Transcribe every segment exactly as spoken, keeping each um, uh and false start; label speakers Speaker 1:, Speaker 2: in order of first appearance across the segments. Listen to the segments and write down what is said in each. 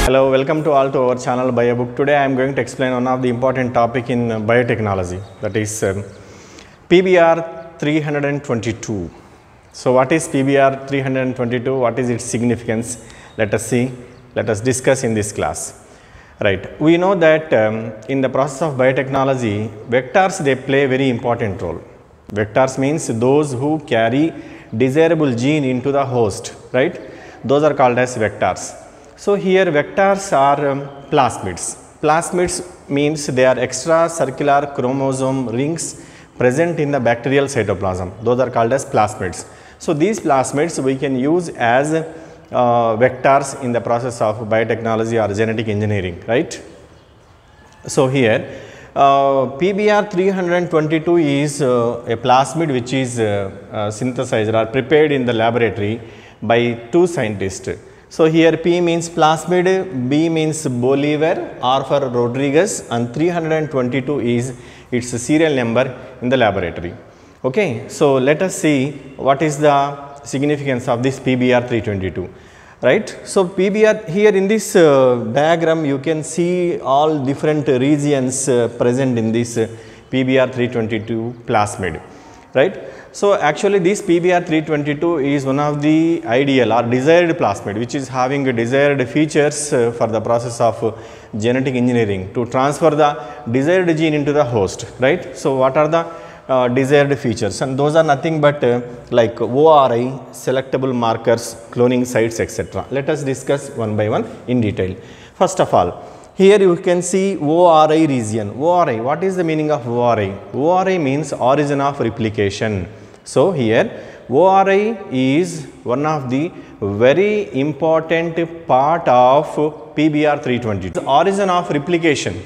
Speaker 1: Hello, welcome to all to our channel BioBook. Today I am going to explain one of the important topic in biotechnology, that is um, P B R three twenty-two. So what is P B R three twenty-two? What is its significance? Let us see, let us discuss in this class. Right, we know that um, in the process of biotechnology, vectors they play a very important role. Vectors means those who carry desirable gene into the host, right? Those are called as vectors. So here vectors are um, plasmids. Plasmids means they are extracircular chromosome rings present in the bacterial cytoplasm. Those are called as plasmids. So these plasmids we can use as uh, vectors in the process of biotechnology or genetic engineering, right? So here uh, P B R three twenty-two is uh, a plasmid which is uh, uh, synthesized or prepared in the laboratory by two scientists. So here P means plasmid, B means Bolivar, R for Rodriguez, and three twenty-two is its serial number in the laboratory. Okay, so let us see what is the significance of this P B R three twenty-two, right? So P B R here in this uh, diagram you can see all different regions uh, present in this uh, P B R three twenty-two plasmid, right? So actually this P B R three twenty-two is one of the ideal or desired plasmid which is having desired features uh, for the process of uh, genetic engineering to transfer the desired gene into the host, right? So what are the uh, desired features, and those are nothing but uh, like O R I, selectable markers, cloning sites, et cetera. Let us discuss one by one in detail. First of all, here you can see O R I region. O R I, what is the meaning of O R I? O R I means origin of replication. So here O R I is one of the very important part of P B R three twenty-two. The origin of replication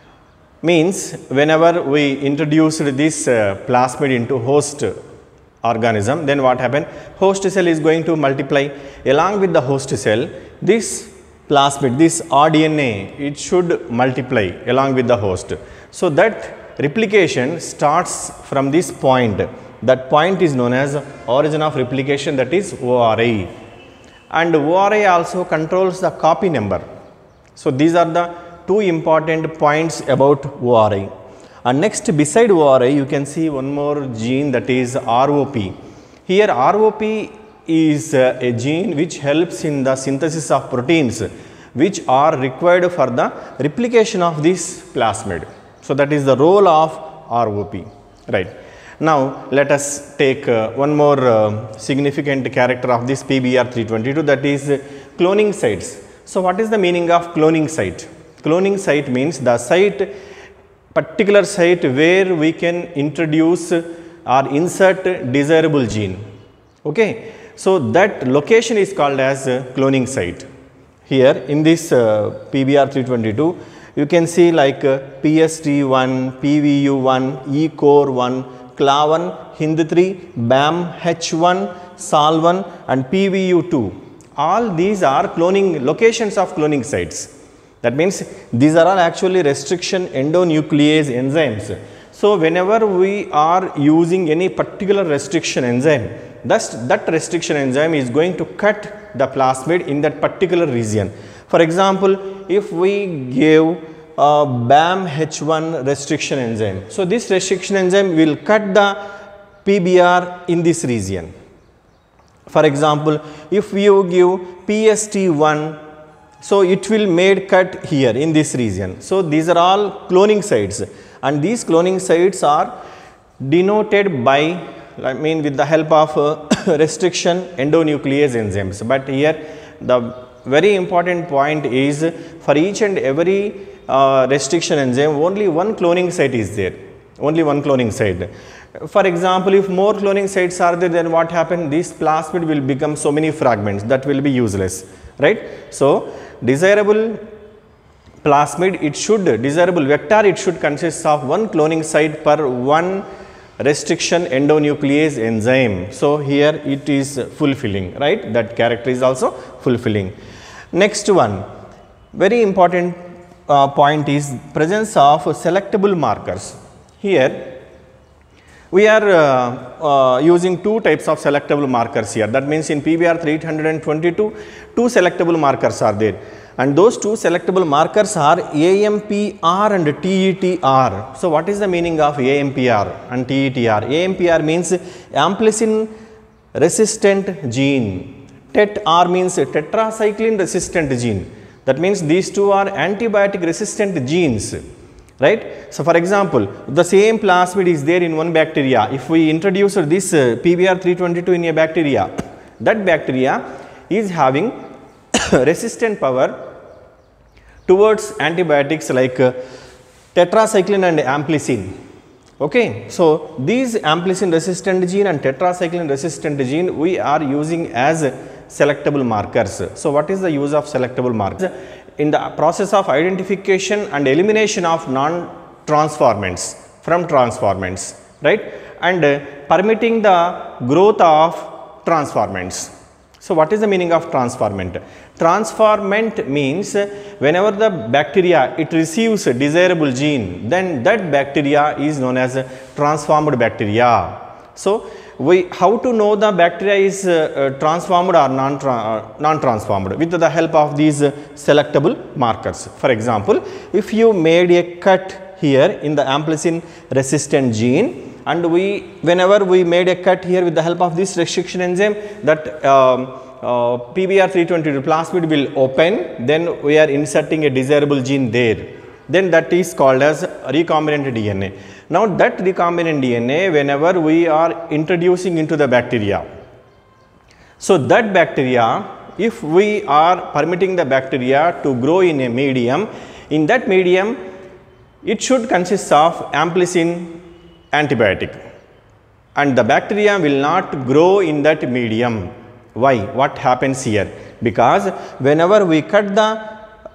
Speaker 1: means whenever we introduced this uh, plasmid into host organism, then what happened? Host cell is going to multiply. Along with the host cell, this plasmid, this R D N A, it should multiply along with the host. So that replication starts from this point. That point is known as origin of replication, that is O R I. And O R I also controls the copy number. So these are the two important points about O R I. And next, beside O R I you can see one more gene, that is R O P. Here R O P is uh, a gene which helps in the synthesis of proteins which are required for the replication of this plasmid. So that is the role of R O P, right? Now let us take uh, one more uh, significant character of this P B R three twenty-two, that is uh, cloning sites. So what is the meaning of cloning site? Cloning site means the site, particular site where we can introduce or insert desirable gene. Okay, so that location is called as uh, cloning site. Here in this uh, P B R three twenty-two you can see like uh, P S T one, P V U one, E core one, C L A one, H I N D three, B A M H one, S A L one and P V U two. All these are cloning locations of cloning sites. That means these are all actually restriction endonuclease enzymes. So whenever we are using any particular restriction enzyme, thus that restriction enzyme is going to cut the plasmid in that particular region. For example, if we give uh, B A M H one restriction enzyme, so this restriction enzyme will cut the P B R in this region. For example, if you give P S T one, so it will made cut here in this region. So these are all cloning sites, and these cloning sites are denoted by, I mean with the help of uh, restriction endonuclease enzymes. But here the very important point is for each and every uh, restriction enzyme only one cloning site is there, only one cloning site. For example, if more cloning sites are there, then what happens? This plasmid will become so many fragments, that will be useless, right? So desirable plasmid, it should, desirable vector, it should consist of one cloning site per one restriction endonuclease enzyme. So here it is fulfilling, right? That character is also fulfilling. Next one, very important uh, point is presence of selectable markers. Here we are uh, uh, using two types of selectable markers here. That means in P B R three twenty-two, two selectable markers are there. and those two selectable markers are A M P R and T E T R. So what is the meaning of A M P R and T E T R? A M P R means amplicin resistant gene. T E T R means tetracycline resistant gene. That means these two are antibiotic resistant genes, right? So for example, the same plasmid is there in one bacteria. If we introduce this uh, P B R three twenty-two in a bacteria, that bacteria is having resistant power towards antibiotics like uh, tetracycline and amplicin. Okay, so these amplicin resistant gene and tetracycline resistant gene we are using as selectable markers. So what is the use of selectable markers? In the process of identification and elimination of non-transformants from transformants, right, and uh, permitting the growth of transformants. So what is the meaning of transformant? Transformant means whenever the bacteria it receives a desirable gene, then that bacteria is known as a transformed bacteria. So we how to know the bacteria is uh, uh, transformed or non uh, non transformed? With the help of these uh, selectable markers. For example, if you made a cut here in the amplicin resistant gene, and we whenever we made a cut here with the help of this restriction enzyme, that um, uh, P B R three twenty-two plasmid will open, then we are inserting a desirable gene there, then that is called as recombinant D N A. Now that recombinant D N A, whenever we are introducing into the bacteria, so that bacteria, if we are permitting the bacteria to grow in a medium, in that medium it should consist of amplicin antibiotic, and the bacteria will not grow in that medium. Why? What happens here? Because whenever we cut the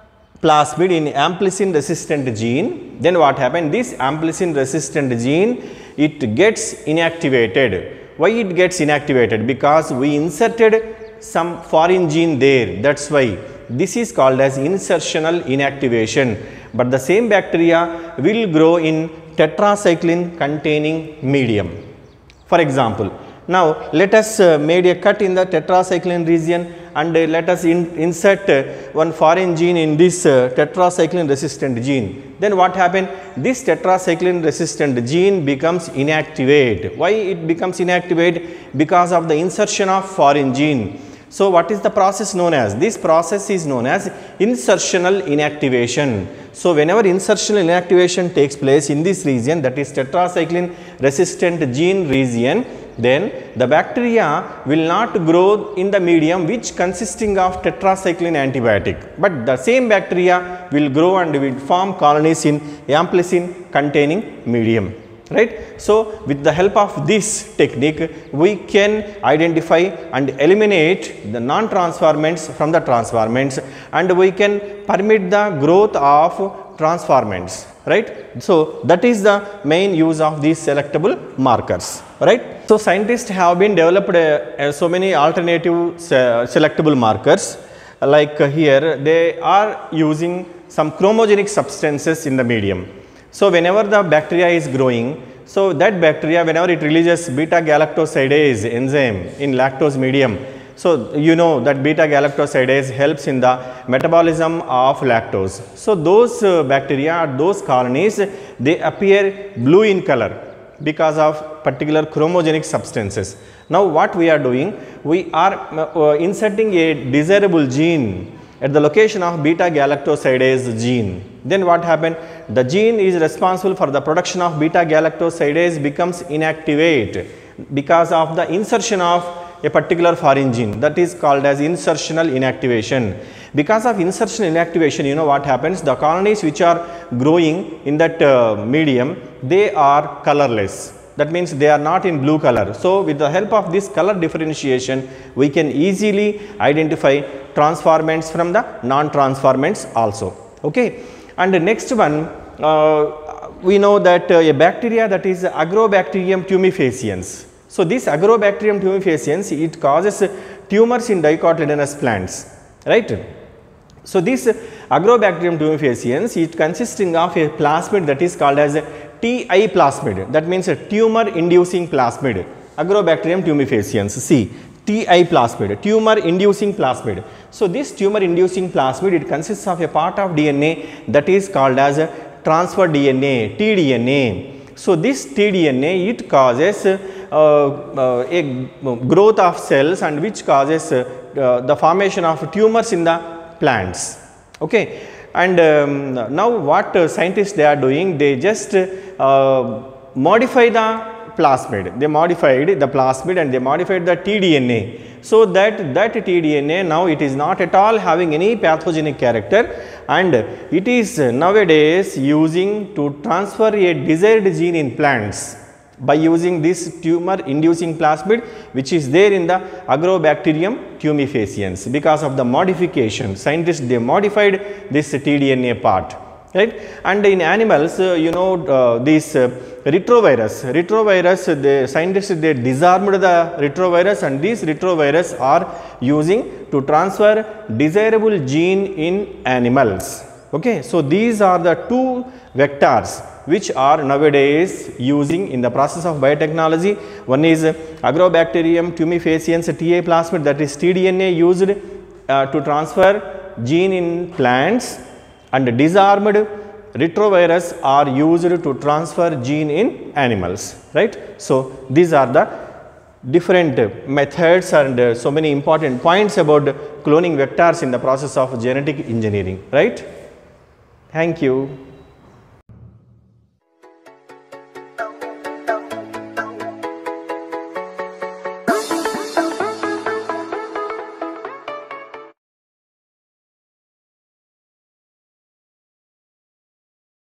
Speaker 1: plasmid in amplicin resistant gene, then what happened? This amplicin resistant gene, it gets inactivated. Why it gets inactivated? Because we inserted some foreign gene there. That's why this is called as insertional inactivation. But the same bacteria will grow in tetracycline containing medium. For example, now let us uh, make a cut in the tetracycline region, and uh, let us in, insert uh, one foreign gene in this uh, tetracycline resistant gene. Then what happened? This tetracycline resistant gene becomes inactivate. Why it becomes inactivate? Because of the insertion of foreign gene. So what is the process known as? This process is known as insertional inactivation. So whenever insertional inactivation takes place in this region, that is tetracycline resistant gene region, then the bacteria will not grow in the medium which consisting of tetracycline antibiotic, but the same bacteria will grow and will form colonies in amplicin containing medium, right. So with the help of this technique, we can identify and eliminate the non-transformants from the transformants, and we can permit the growth of transformants, right. So that is the main use of these selectable markers, right. So scientists have been developed uh, uh, so many alternative se selectable markers, like uh, here they are using some chromogenic substances in the medium. So whenever the bacteria is growing, so that bacteria, whenever it releases beta galactosidase enzyme in lactose medium, so you know that beta galactosidase helps in the metabolism of lactose. So those uh, bacteria, those colonies, they appear blue in color because of particular chromogenic substances. Now what we are doing? We are uh, inserting a desirable gene at the location of beta galactosidase gene. Then what happened? The gene is responsible for the production of beta galactosidase becomes inactivate because of the insertion of a particular foreign gene, that is called as insertional inactivation. Because of insertional inactivation, you know what happens? The colonies which are growing in that uh, medium, they are colorless. That means they are not in blue color. So with the help of this color differentiation, we can easily identify transformants from the non-transformants also. Okay. And the next one, uh, we know that uh, a bacteria, that is Agrobacterium tumefaciens. So this Agrobacterium tumefaciens, it causes tumors in dicotyledonous plants, right. So this Agrobacterium tumefaciens, it consisting of a plasmid that is called as a T I plasmid, that means a tumor inducing plasmid, Agrobacterium tumefaciens. See, T I plasmid, tumor inducing plasmid. So this tumor inducing plasmid, it consists of a part of D N A that is called as a transfer D N A, T D N A. So this T D N A, it causes uh, uh, a growth of cells and which causes uh, the formation of tumors in the plants. Okay. And um, now what uh, scientists they are doing, they just uh, modify the plasmid, they modified the plasmid and they modified the T D N A, so that that T D N A now it is not at all having any pathogenic character, and it is nowadays using to transfer a desired gene in plants by using this tumor inducing plasmid which is there in the Agrobacterium tumefaciens. Because of the modification, scientists they modified this T D N A part, right. And in animals, uh, you know, uh, this uh, retrovirus, retrovirus, the scientists they disarmed the retrovirus, and these retrovirus are using to transfer desirable gene in animals. Okay. So these are the two vectors which are nowadays using in the process of biotechnology. One is Agrobacterium tumefaciens T I plasmid, that is T D N A used uh, to transfer gene in plants, and disarmed retrovirus are used to transfer gene in animals, right. So these are the different methods and uh, so many important points about cloning vectors in the process of genetic engineering, right. Thank you.